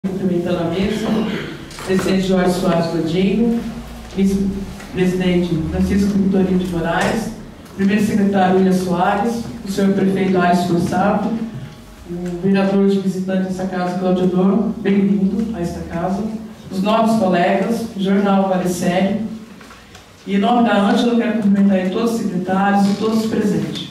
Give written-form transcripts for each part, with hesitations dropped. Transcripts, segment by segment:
Cumprimentando a mesa, presidente Jorge Soares Godinho, vice-presidente Francisco Vitorino de Moraes, primeiro secretário William Soares, o senhor prefeito Aires Forçato, o vereador de visitante dessa casa, Cláudio Dor, bem-vindo a esta casa, os nobres colegas, o jornal Vale Sério, e em nome da Ângela eu quero cumprimentar todos os secretários e todos os presentes.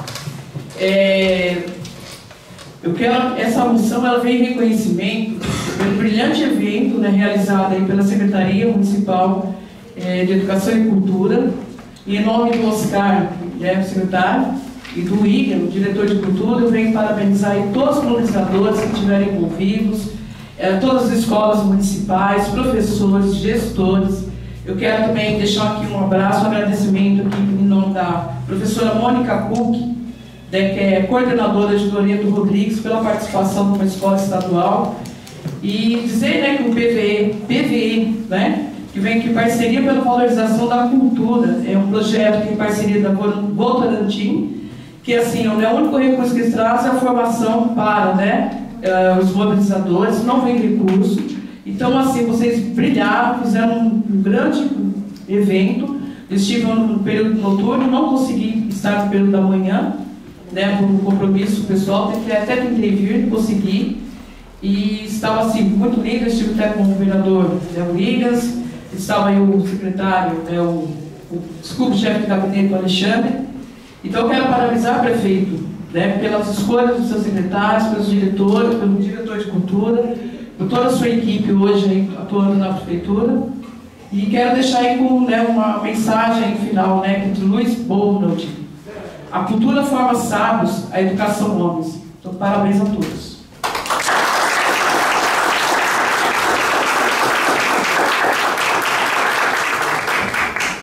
Essa moção ela vem em reconhecimento pelo brilhante evento realizado aí pela Secretaria Municipal de Educação e Cultura, e em nome do Oscar, o secretário, e do William, o diretor de cultura, eu venho parabenizar aí todos os organizadores que estiveram envolvidos, todas as escolas municipais, professores, gestores. Eu quero também deixar aqui um abraço, um agradecimento aqui em nome da professora Mônica Cook, que é coordenadora de Loreto Rodrigues, pela participação numa escola estadual, e dizer que o PVE, que vem aqui parceria pela valorização da cultura, é um projeto que tem parceria da Votorantim, que assim, o único recurso que eles trazem é a formação para os mobilizadores, não vem recurso. Então, assim, vocês brilharam, fizeram um grande evento. Eu estive no período noturno, não consegui estar no período da manhã, por um compromisso pessoal, até tentei vir, não consegui. E estava assim, muito lindo. Eu estive até com o vereador Williams, estava aí o secretário, o chefe de gabinete, o Alexandre. Então eu quero parabenizar o prefeito, pelas escolhas dos seus secretários, pelos diretores, pelo diretor de cultura, por toda a sua equipe hoje aí, atuando na prefeitura. E quero deixar aí com uma mensagem final, que Luiz Bonold: a cultura forma sábios, a educação homens. Então, parabéns a todos.